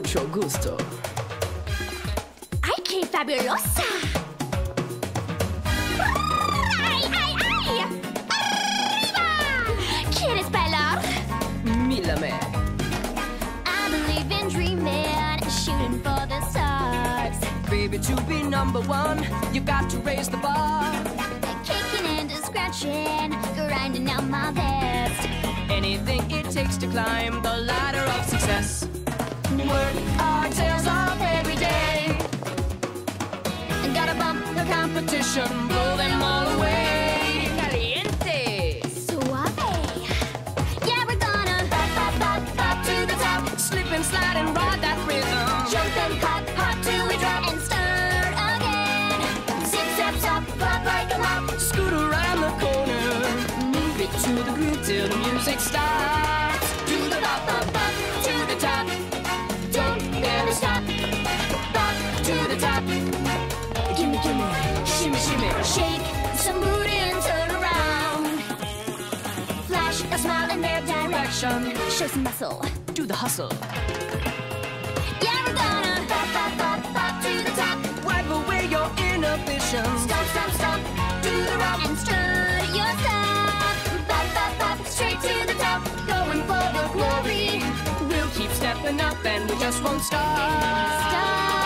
mucho gusto. ¡Ay, qué fabulosa! ¡Ay, ay, ay! ¡Arriba! ¿Quieres bailar? Mírame. I believe in dreaming, shooting for the stars. Baby, to be number one, you got to raise the bar. Kicking and scratching, grinding out my best. Anything it takes to climb the ladder of success. Work our tails off every day. Gotta bump the competition, blow them all away. Caliente. Suave. Yeah, we're gonna pop, pop, pop, pop to the top. Slip and slide and ride that rhythm. Jump and pop, pop till we drop and start again. Zip, zap, zap, pop like a mop. Scoot around the corner. Move it to the groove till the music starts. Do the pop, pop, pop to the top. Don't ever stop. Pop to the top. Gimme, gimme, shimmy, shimmy. Shake some booty and turn around. Flash a smile in their direction. Show some muscle. Do the hustle. Yeah, we're gonna pop, pop, pop, pop to the top. Wipe away your inhibitions. Stomp, stomp, stomp, do the rock and strut your stuff. Pop, pop, pop, straight to the top. Going for the glory. We'll keep stepping up and we just won't stop. Stop.